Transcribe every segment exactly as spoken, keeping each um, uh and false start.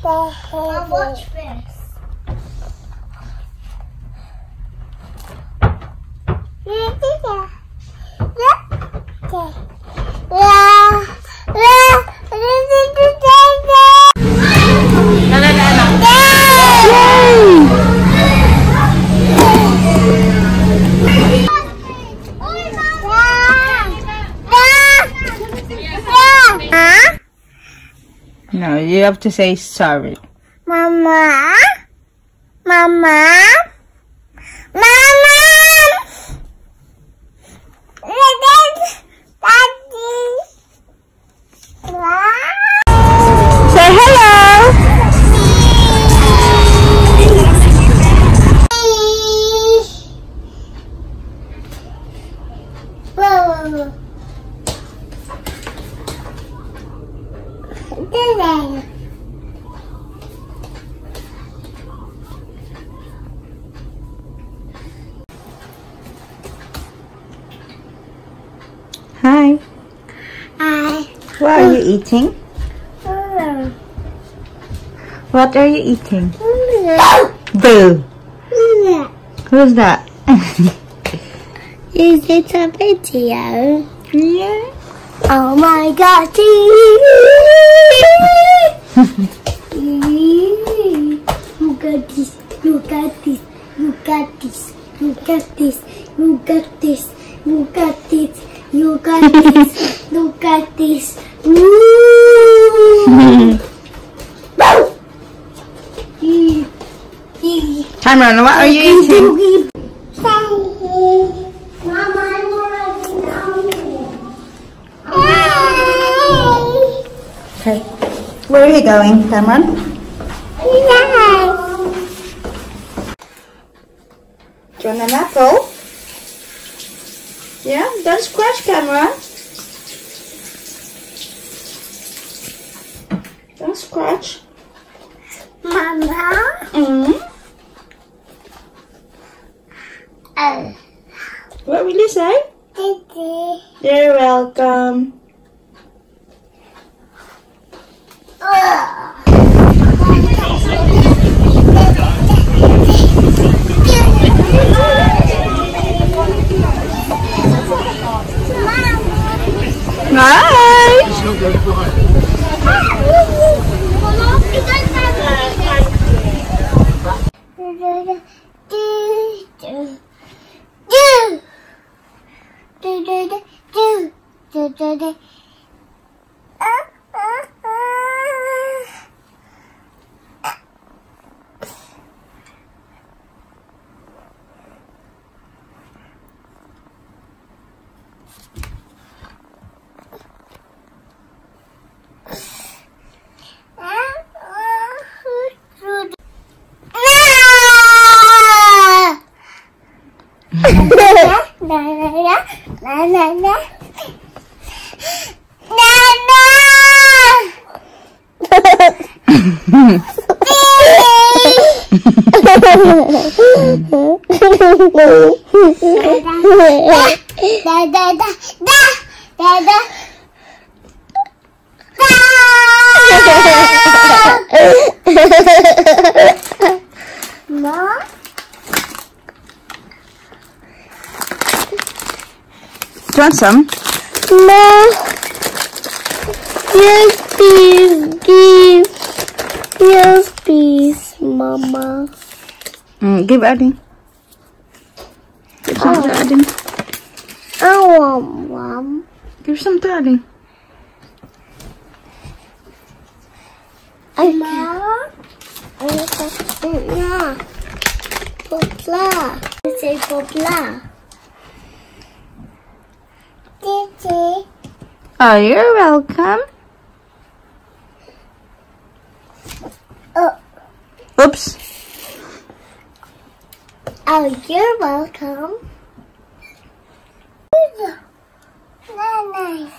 I'll watch this. No, you have to say sorry. Mama, Mama, Mama, Daddy. Say hello. Whoa. Hi. Hi. What are you eating? Mm. What are you eating? Mm. Boo. Mm. Who's that? Is it a video? Yeah. Oh my god. You got this. You got this. You got this. You got this. You got this. You got this. You got this. You got this. Cameron, what are you eating? Okay. Where are you going, Cameron? Do you want an apple? Yeah, don't scratch, Cameron. Don't scratch. Mama. Mm. Oh. What will you say? Daddy. You're welcome. Hi. Na na na na na na da da da da da Ma. Do you want some? No. Yes, please, please. Yes, please, Mama. Mm, give Addie. Give some Oh. to Addie. I want one. Give some to Addie. Mama. No. Popla. Say popla. Titi. Oh, you're welcome. Oh. Oops. Oh, you're welcome. Nice.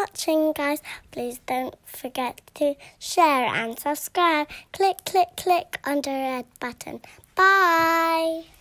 watching, guys. Please don't forget to share and subscribe. Click, click, click on the red button. Bye.